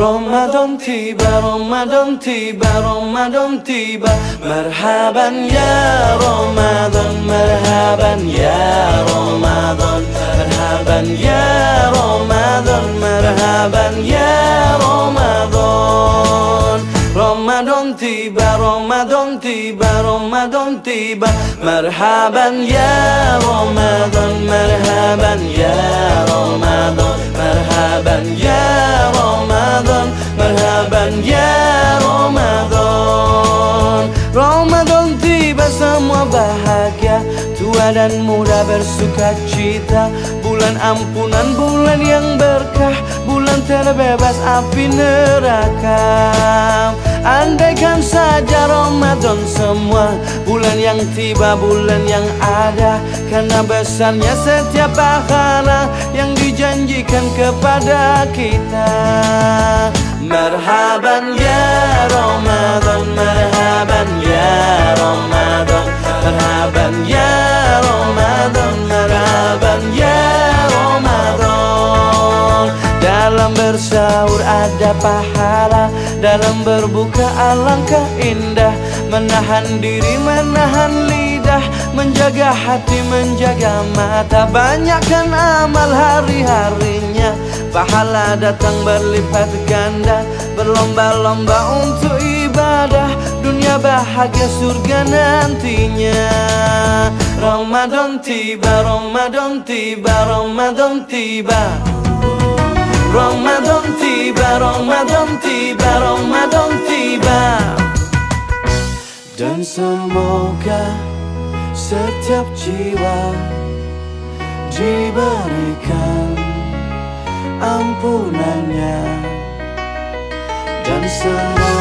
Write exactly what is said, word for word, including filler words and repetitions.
Ramadan tiba, Ramadan tiba, Ramadan tiba. Marhaban ya Ramadan, marhaban ya Ramadan, marhaban ya Ramadan, marhaban ya Ramadan. Ramadan tiba, Ramadan tiba, Ramadan tiba. Marhaban ya Ramadan, marhaban ya Ramadan, marhaban ya Ramadan, marhaban ya Ramadan. Ramadan tiba, semua bahagia, tua dan muda bersuka cita. Bulan ampunan, bulan yang berkah, bulan terbebas api neraka. Andaikan saja Ramadan semua, bulan yang tiba, bulan yang ada. Karena besarnya setiap pahala yang dijanjikan kepada kita. Marhaban ya Ramadan, marhaban ya Ramadan, marhaban ya Ramadan, marhaban ya Ramadan. Dalam bersahur ada pahala, dalam berbuka alangkah indah. Menahan diri, menahan lidah, menjaga hati, menjaga mata. Banyakkan amal hari-harinya, pahala datang berlipat ganda. Berlomba-lomba untuk ibadah, dunia bahagia surga nantinya. Ramadan tiba, Ramadan tiba, Ramadan tiba. Ramadan tiba, Ramadan tiba, Ramadan tiba. Dan semoga setiap jiwa diberikan ampunannya. Dan semoga